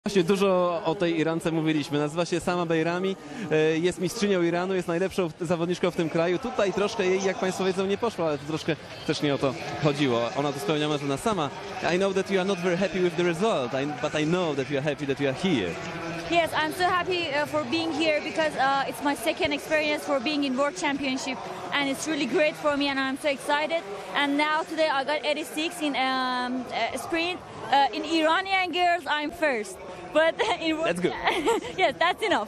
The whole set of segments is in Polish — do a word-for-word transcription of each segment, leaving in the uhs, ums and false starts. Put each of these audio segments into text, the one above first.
Właśnie dużo o tej Irance mówiliśmy. Nazywa się Sama Bejrami, jest mistrzynią Iranu, jest najlepszą zawodniczką w tym kraju. Tutaj troszkę jej, jak Państwo wiedzą, nie poszło, ale to troszkę też nie o to chodziło. Ona tu spełniała, że na sama. I know that you are not very happy with the result, but I know that you are happy that you are here. Yes, I'm so happy uh, for being here because uh, it's my second experience for being in World Championship, and it's really great for me, and I'm so excited. And now today I got eighty-six in um, uh, sprint. Uh, in Iranian girls, I'm first. But in That's good. Yes, that's enough.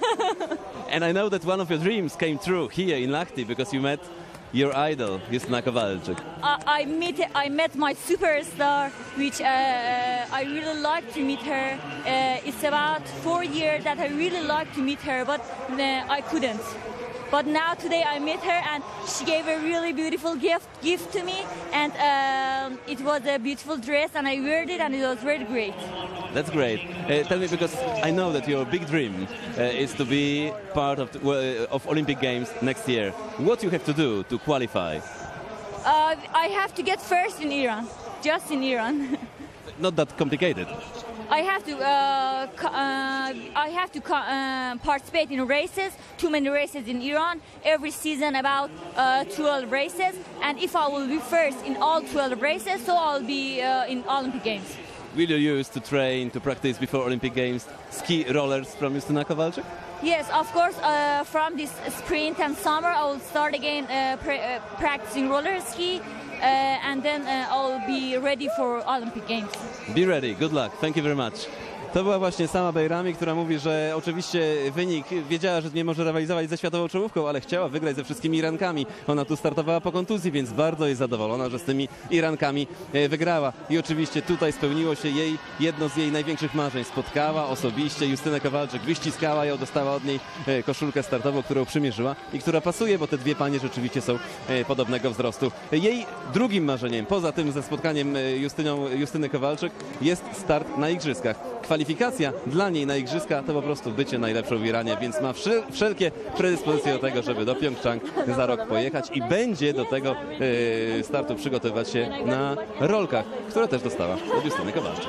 And I know that one of your dreams came true here in Lahti because you met your idol, Justyna Kowalczyk. Uh, I met I met my superstar, which uh, I really like to meet her. Uh, it's about four years that I really like to meet her, but uh, I couldn't. But now today I met her and she gave a really beautiful gift gift to me, and um, it was a beautiful dress and I wore it and it was very great. That's great. Uh, tell me, because I know that your big dream uh, is to be part of, the, uh, of Olympic Games next year. What you have to do to qualify? Uh, I have to get first in Iran, just in Iran. Not that complicated. I have to uh, uh, I have to uh, participate in races, too many races in Iran, every season about uh, twelve races, and if I will be first in all twelve races, so I'll be uh, in Olympic Games. Will you use to train, to practice before Olympic Games, ski rollers from Justyna Kowalczyk? Yes, of course, uh, from this sprint and summer I will start again uh, pra uh, practicing roller ski. Uh, and then uh, I'll be ready for Olympic Games. Be ready. Good luck. Thank you very much. To była właśnie Sama Bejrami, która mówi, że oczywiście wynik, wiedziała, że nie może rywalizować ze światową czołówką, ale chciała wygrać ze wszystkimi Irankami. Ona tu startowała po kontuzji, więc bardzo jest zadowolona, że z tymi Irankami wygrała. I oczywiście tutaj spełniło się jej jedno z jej największych marzeń. Spotkała osobiście Justynę Kowalczyk, wyściskała ją, dostała od niej koszulkę startową, którą przymierzyła i która pasuje, bo te dwie panie rzeczywiście są podobnego wzrostu. Jej drugim marzeniem, poza tym ze spotkaniem Justynią, Justyny Kowalczyk, jest start na igrzyskach. Kwalifikacja dla niej na igrzyska to po prostu bycie najlepszą w Iranie, więc ma wszelkie predyspozycje do tego, żeby do Pjongczang za rok pojechać i będzie do tego yy, startu przygotowywać się na rolkach, które też dostała od Justyny Kowalczyk.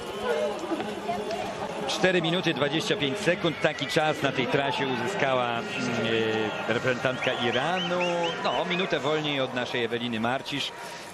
cztery minuty dwadzieścia pięć sekund, taki czas na tej trasie uzyskała yy, reprezentantka Iranu. No, minutę wolniej od naszej Eweliny Marcisz.